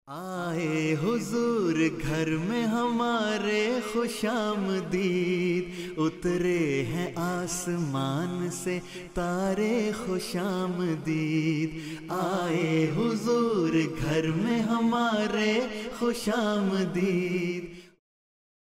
आए हुजूर घर में हमारे खुशामदीद, उतरे हैं आसमान से तारे खुशामदीद। आए हुजूर घर में हमारे खुशामदीद।